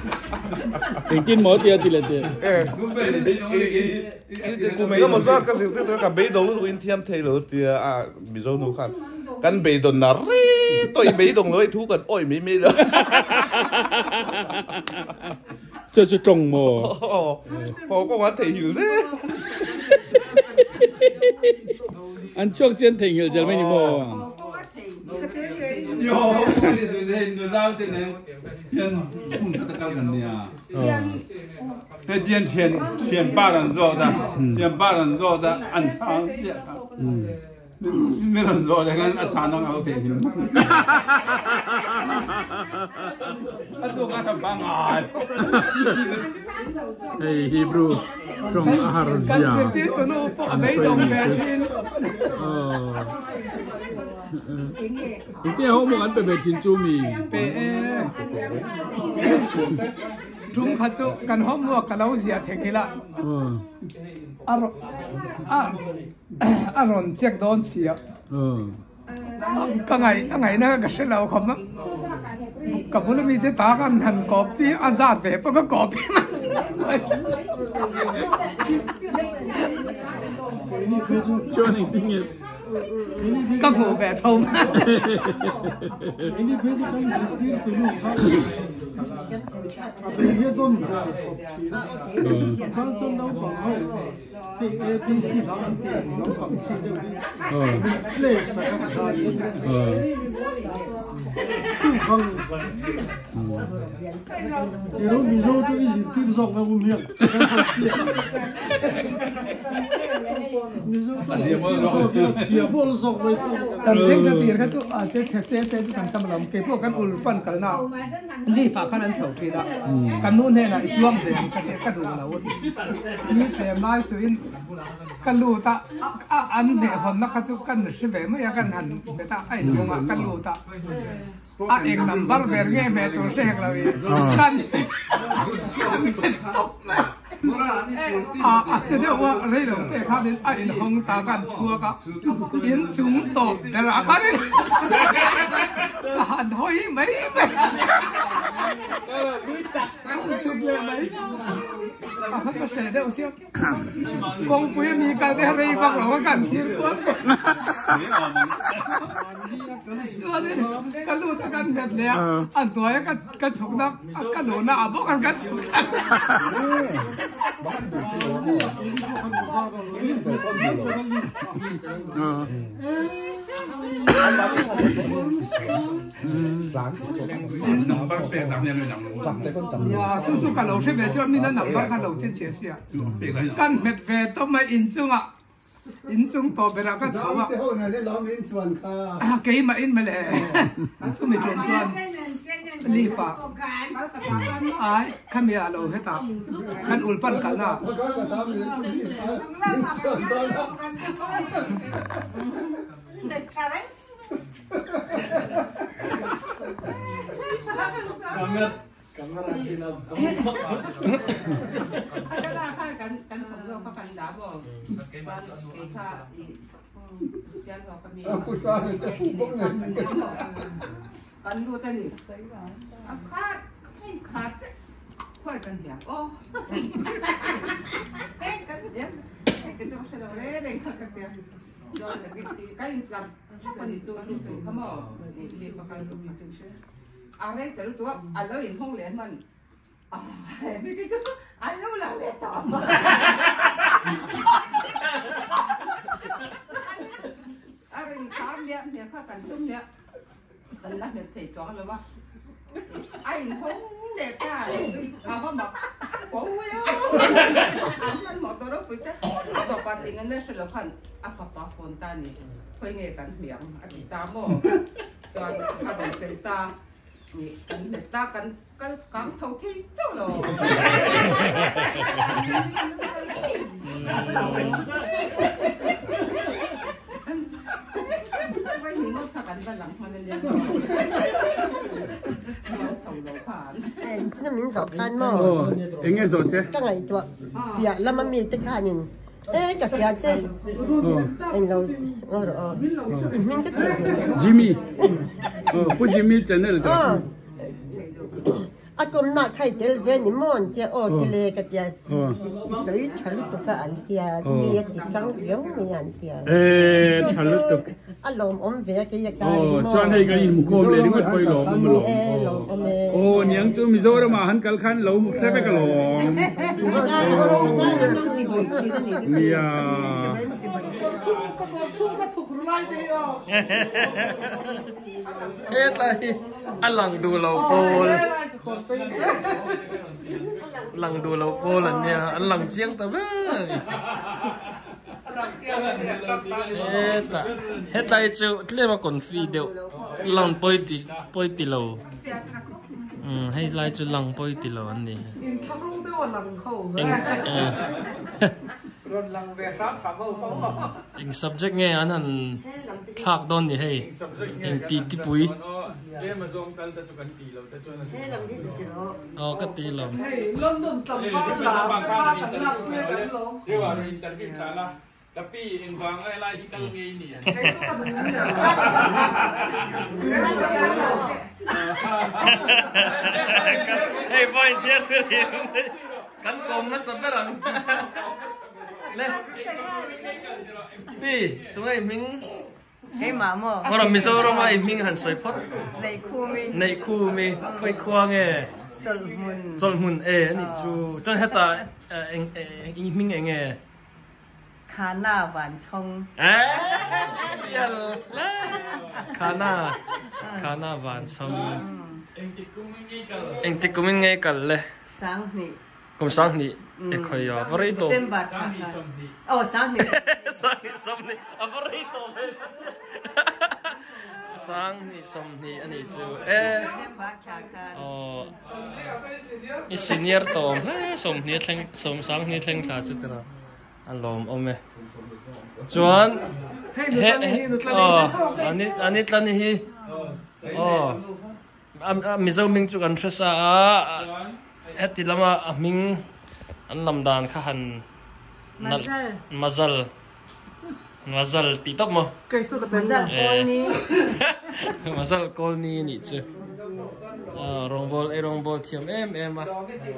Tình kinh mỗi tia thì là chứ. Cụ mấy cái một giờ cái gì tôi cả bấy đầu in thiam thay rồi thì bị dâu nụ khăn căn bấy đầu nó tôi bấy đầu rồi thu cần ôi mấy nữa. Chơi trồng mồ. Họ có thể hiểu chứ. Anh trước trên thỉnh hiểu chưa mấy mồ. Yo, người giao tiền này tiền không có cao gần nhà. Cái tiền 8 人做的，tiền 8 人做的，按常价。没人做的，按常能搞定。他做个很棒啊。 Hey Hebrew, trong Aharzia. Ini hong mo kan bebe tin chumi. Trung khát chỗ kan hom mo kalau zia thekila. Aron check don sia. Ka ngai na ka selo khom ma. Ka bula mi te ta kan han copy azad ve pa ka copy ma. Cho nên tiếng Nhật. Các ngủ về thông. Kan seng ka tir ka tu te kan tam lam ke po kan ul pan kal na li fa khan an chau thi da kan nun he na isuam de ka du la wo ni te mai chu in kan lu ta an de hon na ka chu kan shi ve ma ya kan han be ta ai lu nga kan lu ta ek number ver nge me to se hek la wi kan sẽ đượcว่าเรื่องแต่ข้าเป็นไอ้ห้องตากันชัวก็ยินจุ่มตกแต่ละคนหันหอยไหมจุ่มเลยไหมเขาก็เสียเดี๋ยวเสียกองปุ้ยมีการได้อะไรฟังเรากันคิดว่ากันรู้แต่กันเด็ดเลยอันตัวก็ฉุกนับกันหนูน่ะบอกกันกันฉุกกัน叔叔跟老师别说，你那number看老师解释啊，跟灭别都没印象啊。in chung to bera ka chawa ke ma in mele su mi chuan chuan li fa ai khamia lo heta kan ulpan kal na Kamera dina. Ada kan kalau kapan dabo. Kita siapa kami. Aku soalnya terhubung dengan kan lu tadi. Akar, kat. Kau kan dia. Oh. Kan dia. Kita masih ada orang kan dia. Kan kan siapa itu tu kamu ni pakai tu itu sih. Are terus tu alo in hong lian man. Begitu alo lah lihat apa. Are in kar lihat dia kan tum dia. Dan lah dia thấy chó là ba. Anh hong lihat ta. Apa mak? Bau ya. Anh mau tahu apa sih? Atau patingan dia selakan apa apa fontan ni. Kau ingat kan biang? Kita mau. Tuan ada cerita. Kan ta kan cắm sâu thi chỗ rồi. Vậy thì nó thật là lặng hơn nên 真係面熟看麼？ 應該做啫。 真係做，呀，你媽咪的看人，個家姐，然後我面個 Jimmy，不 Jimmy 真係的。 Akom na khai tel ve ni mon tia o kile ka tia soi chalu to ka an tia mi ti chang yong mi an tia chalu to alom om ve ke ya ka chuan hei ka in mu khom le ringot poi lo mu lo niang chu mi zo ra ma han kal khan lo mu khle ka lo nia lai alang du lo pol lang du lo pol an nia alang chiang ta ba hết lại chú lấy mà còn phi đều lòng bơi tì lầu hay lại chú lòng bơi tì lầu anh đi in subject nghe anh hẳn thạc đòn đi hay in tì bụi cái tì lầu tapi in vang ai lai hi kal ngei ni hey boy dia kan kom na sabaran le pi tungai ming hey mama ora misoro mai ming han soi phot nei khu mi khoi khuang e chol mun e ani chu chon heta eng ming eng e Khana Van Chong sial Khana Van Chong eng ti kumin ngai kal le kum sang ni e khoi ya varai to sang ni varai to sang ni ani chu senior to som ni thleng som sang ni thleng sa chu tera alom ome chuan ani tlani hi mizo ming chu kan thresa heti lama ming an lamdan kha han mazal ti top mo mazal kol ni ni chu rongbol thiam em a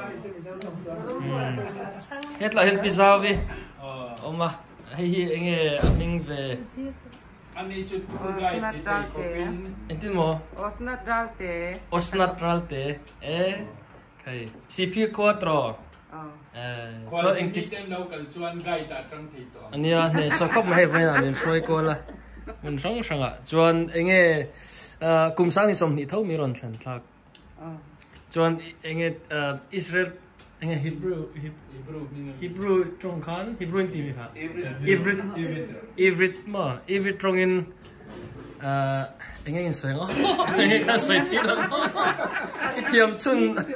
het la hen pizawi oma hi enge aming ve ani chu gai entin mo osnat ralte kai CP4 cho eng ti tem local chuan gai ta tang thi to ania ne sokop mai ve na min soi ko la min sanga chuan enge kum sang ni som ni tho mi ron thlan thak chuan enge Israel enge Hebrew trong khan Hebrew ti mi kha Ivrit trong in enge in soi ngo enge ka soi ti lo thiam chun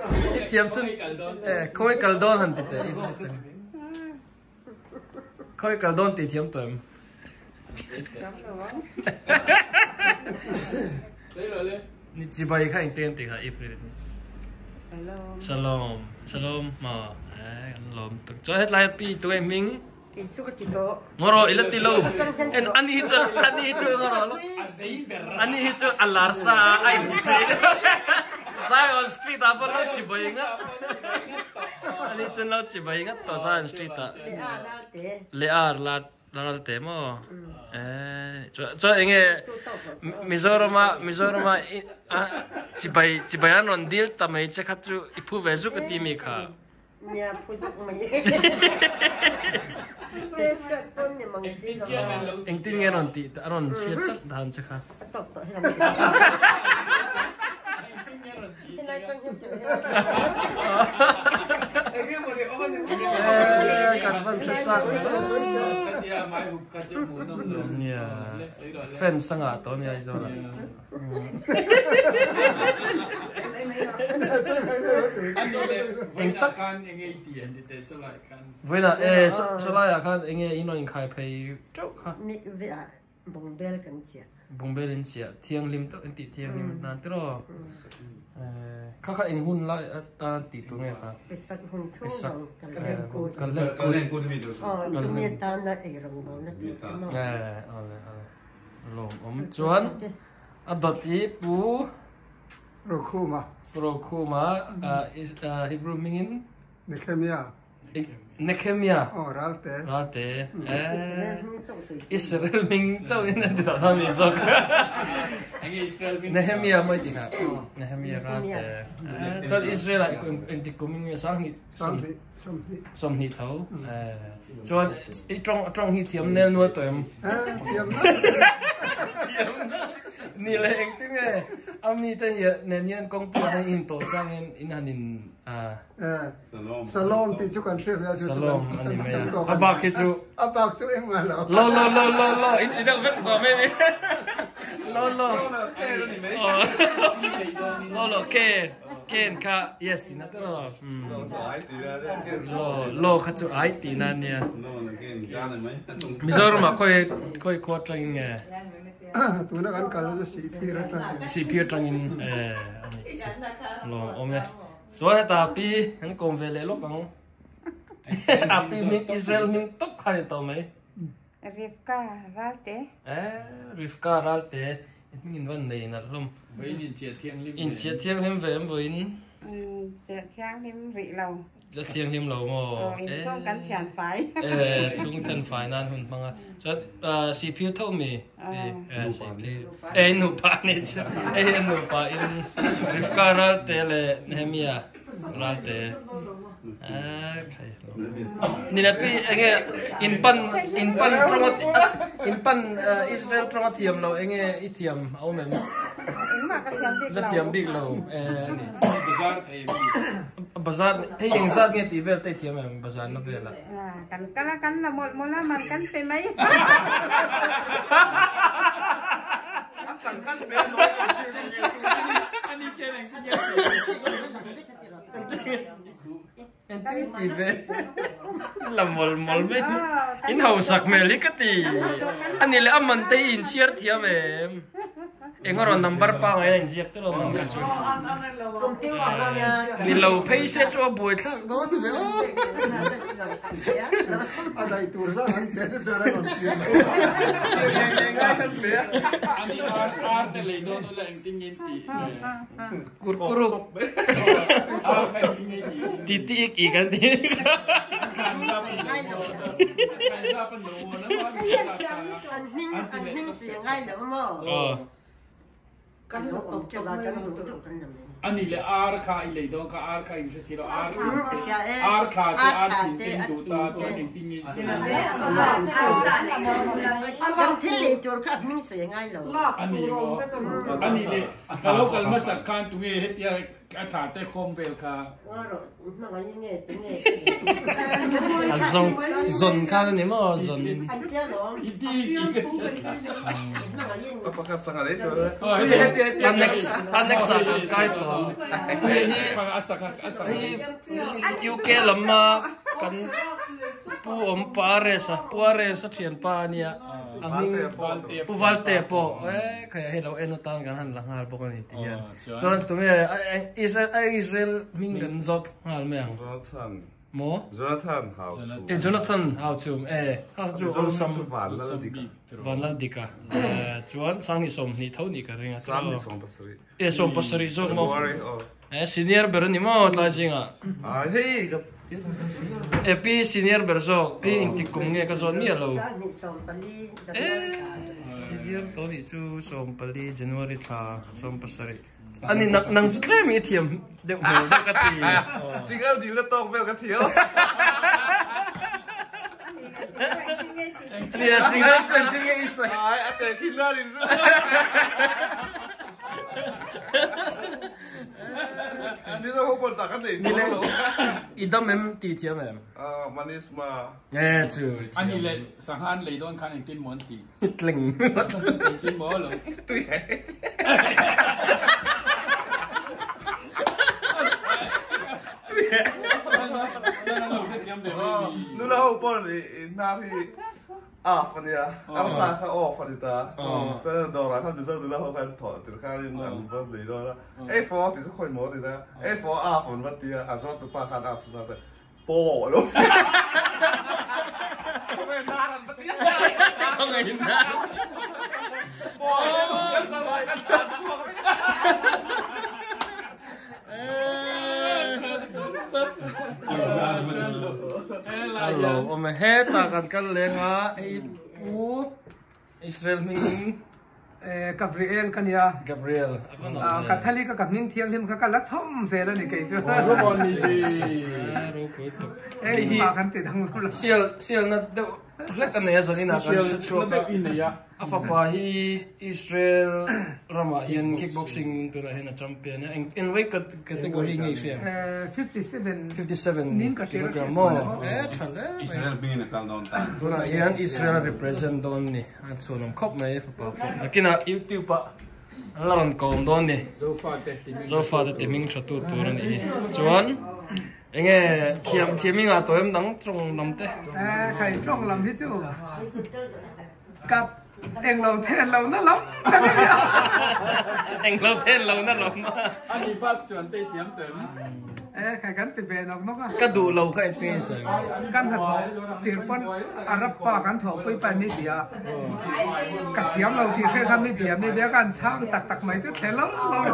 khoi kaldon han ti te khoi kaldon ti thiam toem ni chibai kha inten ti kha Ifrit Shalom ma lom tuk cho hết lại pi tụi em mình ngoro ilatilo en ani cho ngoro ani cho alarsa ai sai on street apa lo chibai ngat ani cho lo chibai ngat to sai on street ta lear la te mo cho enge Mizorama chibai an on deal tamai che khatru ipu vezu ka ti mi kha nya pujak mai eng tin nge ron ti aron sia chat dan che kha kan van chat chat nya fan sanga to mi ai zo la eng tak kan eng ei ti en te so lai kan vela so lai kan eng ei ino in khai phei chok kha mi ve a bongbel kan chia bongbel in chia thiang lim to ti thiang lim nan tro kha eng hun lai ta ti tu nge kha pesak hun chu kan len ko mi do tu mi ta na e rong bo na ti ale lom om chuan adot i pu rồi khu mà pro kuma Hebrew mingin Nehemia ralte Israel ming châu nên thì tạo thành gì Nehemia mới gì hả Nehemia ralte cho Israel lại còn thì cũng như xong hít thấu cho trong hít thiểm nên nuôi tụi emนี่เลยเองตึงไงเอามีแต่เนี่ยเนี่ยกองตัวในอินโตจังอินหันินสโลมติดชุกันเชื่อว่าชุดสโลมอันนี้ไม่อาบากคิจูอาบากชุดเองมาแล้วโลอินที่เราเพิ่งตัวไม่มีโลเกนค่ะ yes ที่นั่นตลอดโลคิจูไอตีนั่นเนี่ยมิโซรุมาค่อยควดจังไงตัวนักการแล้วจะสีพีร์จังอินอันนี้โลโอเมส่วนตาปีนั้นกงเวเลโลกังอาปีมิอิสราเอลมิตกขันตัวไหมริฟการัลเตมินวันนี้นะลุงอินเชียเทียงริมอินเชียเทียงริมเวมวินเจียเทียงริมริเราจะเทียงริมเราโม่ช่วงกันแขนไฟช่วงแขนไฟนั่นหุ่นฟังอ่ะจะซีพีเท่ามีซีพีหนูป่านี่จ้ะหนูป่าอินริฟการัลเตเลเนเมียรัลเตนี่นะพี่เงี้ยอินปันตรงอินปันอิสราเอลตรงเทียมเราเงี้ยอิเทียมเอาไหมจะเทียมบิ๊กเรานี่บาซาร์ให้ยังซาร์เงี้ยตีเวลเตเทียมไหมบาซาร์นับเวลละกันละหมดละมันกันเป็นไหมอันนี้แค่ไหนก็ยังตีเวละหมดไม่อินเฮาสักเมลิกตีอันนี้เลยอ่ะมันตีอินเชียร์เทียมเองเอ็งก็รอนัมเบอร์ปังเองเจียบตัวมันกันช่วยนี่เราเพย์เสียชัวบุยทั้งโดนเลยอะไรตัวซะนั่นเดี๋ยวจะได้หมดอันนี้อาร์ตเลยโดนตัวแรงติ้งยินตีกุรุตีอีกกันทีอันนิ่งเสียงง่ายเดี๋ยวมั้งกันลุกตกเจ้าบ้านกันลุกตกกันยังไงอันนี้เลยอาร์คาอีเลยต้องกับอาร์คาอินทรีย์เราอาร์คาจะอาร์ติ้งดูตาจะติ้งยินเสียงยังที่เลยจนครับนิ่งเสียงง่ายเลยอันนี้เลยเราก็มาสักการตัวเฮติอาขาแต่คอมเวลค่ะ zon kan ni mo zon idi apa kan sangat itu annex kai to asak UK lama kan puare sa thian pa nia angin pu valte po kaya hello enotan kan han lang hal po kan itian so tumi Israel mingan zot hal meang mo Jonathan how to how to some van la dika chuan sang ni som ni thau ni ka ringa som pasari zo mo senior ber ni mo tla jinga hey pi senior ber zo pi intik kum nge ka zo ni lo senior to ni chu som pali January tha som pasari ani nang jutle mi thiam de mo da ka ti jingal diu da tok vel ka thiau Tria jingal chen ting is ai ate kinna ri ni da ho por ta ka dei ni le idam em ti thiam em manis ma chu อันนี้เลยสังหารเลยโดนคันตินมอนตี tling ตินบ่เหรอตุ้ยนูน่าเอาปอนหน้าที่ฟันเนี่ยอันซ้ายเขาฟันตาจะดอร์เขาดูเจ้าดูแล้วเขาการถอดตัวข้างนี้มันแบบเลยด้วยนะฟอร์ติดสักคนหมดเลยนะฟอร์ฟันวัดเดียชอบตัวป้าขันสุดท้ายโป้ลูกไม่น่ารันปะเนี่ยทำไงนะโป้ลูกจะสบายกันชัดชัวร์ไหม Hello, om he ta kan lenga ai pu Israel ming Gabriel kan ya Gabriel Catholic ka ning thiang him ka la chom se la ni ke chu ro bon ni ei ma kan ti dang lo sial na de lek an ya zani na kan chu in ya afapa hi Israel rama hian kickboxing tura hin a champion in weight category ngai sia 57 nin kilogram mo thale Israel bin na kal don ta tura hian Israel represent don ni an chulom khop mai fapa nakina YouTube pa laran kom don ni so far the timing thatu tur ni chuan enge thiaming a toem dang trong namte khai trong lam hi chu kap eng lo the lo na lam eng lo the lo na lam ani pas chuan te thiam tem khai kan ti ve nok nok ka du lo khai te sa kan ha tir pon arab pa kan tho pui pa ni dia ka thiam lo ti se kan ni dia mi be kan chang tak mai chu thelo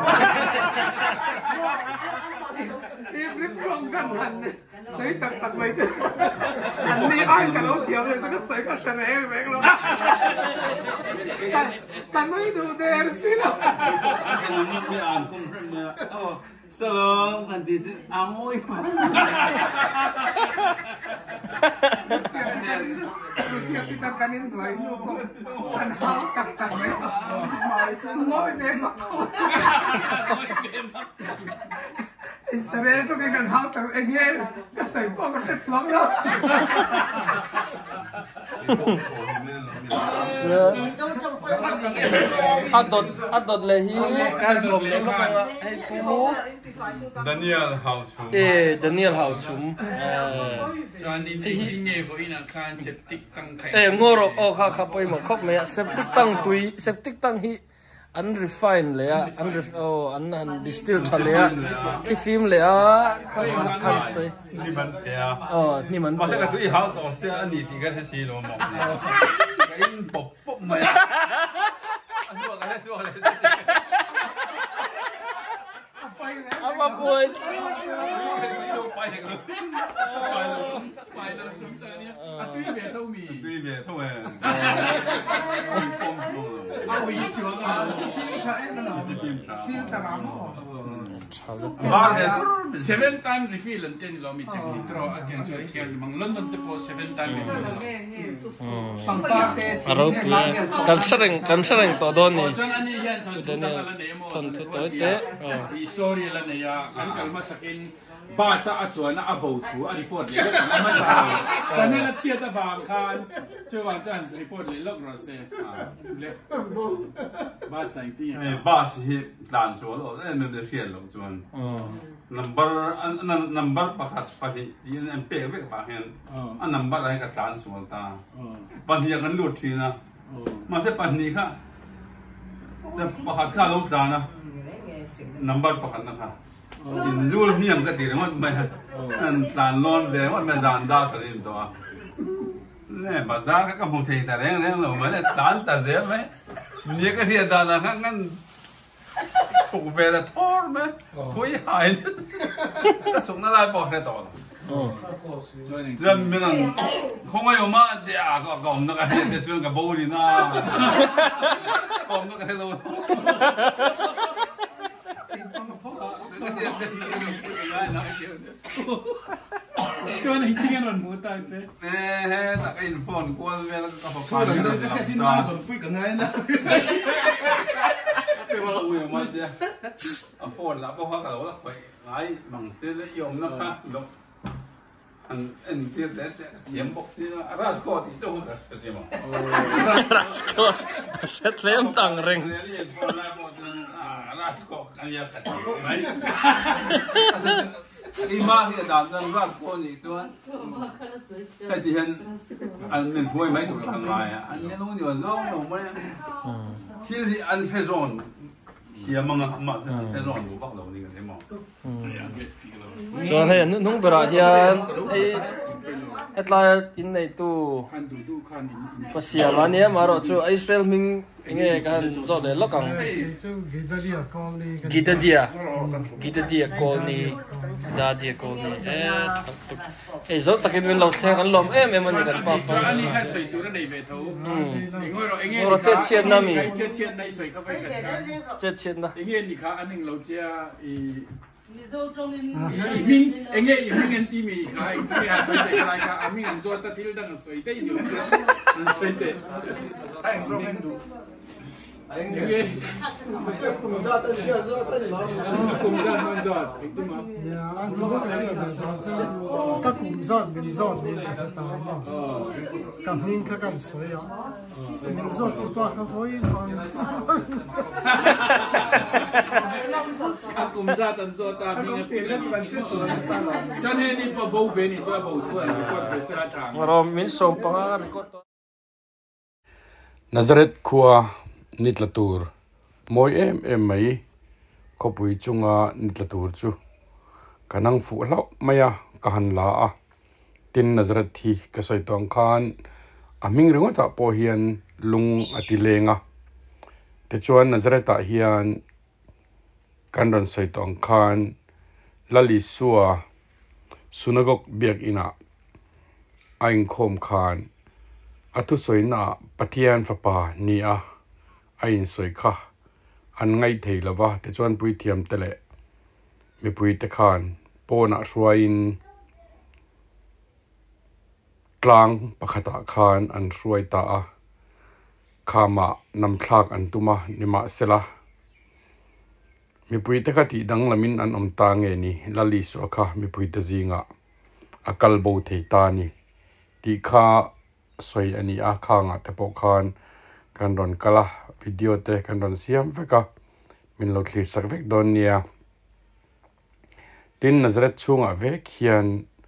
i brim kong kan han sei tak mai chu an ni ai ka lo thiam le chu sei ka sha re re lo kan noi du der si lo Salam kan di amoy pa. Siya kita kanin dua ini kan hal tak mai mau dem Israel tu kan hal tak engel kasai pok kat semang lo adot le hi kan kom le ka ai pu Daniel House. Daniel House chuan din ding nge vo in kan septic tang khai ngoro o kha poi mo khop me septic tang hi unrefined le an distill thale a ki film le a khan sei Ni man ya. ni man Masa ka tu I hal to se ani ti ka se si lo mo. Kain pop pop ma. Asu ka su le. Apa pun tui về thâu mì Tui về thâu à. ao ý chuông à Sil taram seven time refill and 10 km draw again so kian mang London te po 7 time pangpa te aro kan sereng to don ni chang ani yan thon ta la ne mo thon to te I sorry la ne ya kan kalma sakin basa a chuan a abo thu a report le ka ma sa chane la chia ta wang khan chu wang chan report le lok ro se le basa ti Ba si dan so lo me de fiel lo chuan. Number pakhat pahi ti en pe ve pa hen. An number ai ka dan so ta. Pan hi kan lut thi na. Ma se pan ni kha. Se pakhat kha lo ta na. Number pakhat na kha. In zul hiam ka ti ron mai an tan lon le wat me zan da sa rin to. Ne ba da ka mo thei ta reng lo ma le tan ta ze me. Ni ka thi da na kha ngan suk ve da thor me. Khui hai. Ka suk na lai po re to. Dân mình không ai mà để có gom nó cái để chuyên cái bầu đi na. Gom nó cái đâu. chuan hi tingan ron mu ta che Ta cái phone của mình có phải Sao được đâu cái tin nói rồi quy cả ngày nữa. cái mà ui mà chứ. Phone là bao hoa cả đó là phải ngay bằng xe để dùng nó khác được. Anh tiếp đấy diễm bốc xí nó ra có thì đâu cái gì mà. Raskot set lem tang ring Raskot anh ya cái này. Ima thì đàn dân ra cô nhỉ tuan. Cái gì hen anh mình vui mấy tuổi hàng ngày anh nên uống nhiều rau nhiều mấy. Thì anh phải ròn. Hiểm mà phải ròn của bác đầu đi cái thế mà. cho hay nung bra hian etla in nei tu pasia mania maro chu Israel ming nge kan zo le lokang Gidadia colony Dadia colony zo takin min lo theng kan lom em em ani kan pa fa ani khan soi tu nei ve tho ngoro chet chet na mi chet nei soi ka vai ka chet chet na enge ni kha aning lo chia Iming en ti mi khai ti ha soi te khai ka aming an zo ta thil dang soi te ni an soi te ai zo men du ai nge kum za ta ni zo ta ni lo kum za non zo ek tu ma ya an zo se ya zo ta kum za min zo ni ta ta ma kam ning ka kan soi ya min zo tu pa ka hoi kum za tan zo ta mi nge pe cho nên đi vào bầu về thì cho bầu thôi còn phải sẽ thang ngoro min som panga ko Nazareth khua nitlatur moi em mai kopui chunga nitlatur chu kanang fu hlau maya kahan la a tin Nazareth thi ka soi tong khan aming ringo ta po hian lung atilenga te chuan Nazareth ta hian kanron soi tong khan lali suwa sunagok biak ina aing khom khan atu soina pathian fapa ni a ain soi kha an ngai thei lawa te chuan pui thiam tele mi pui te khan pona ruain tlang pakhata khan an ruai ta a khama nam thlak an tuma nima sela mi pui te kha ti dang lamin an om ta nge ni lali so kha mi pui te zinga akal bo thei ta ni ti kha soi ani a kha nga te po khan kan ron kala video te kan ron siam veka min lo thli sak vek don nia tin Nazareth chunga vek hian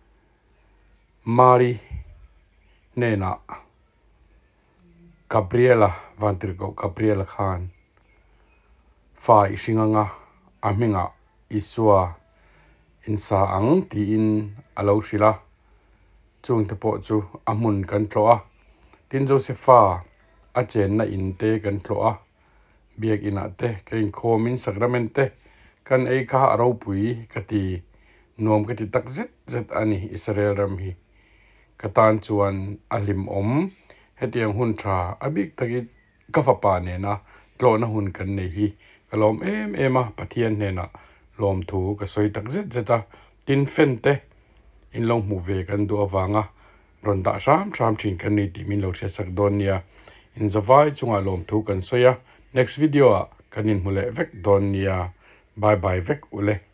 Mari nena Gabriela vantirgo Gabriela khan fa ishinganga aminga isua insa ang ti in alo shila chung te po chu amun kan tloa tin Josepha a chen na in te kan tloa biak ina te kein khomin sakramente kan ei kha aro pui kati nom kati tak zet ani Israel ram hi katan chuan alim om hetiang hun tha abik takit kafapa ne na tlo na hun kan nei hi kalom ema pathian ne na lom thu ka soi tak zeta tin fente in long mu ve kan du awanga ronda ram thin kan ni ti min lo thia sak don nia in zawai chunga lom thu kan soya next video kanin hule vek don nia bye bye vek ule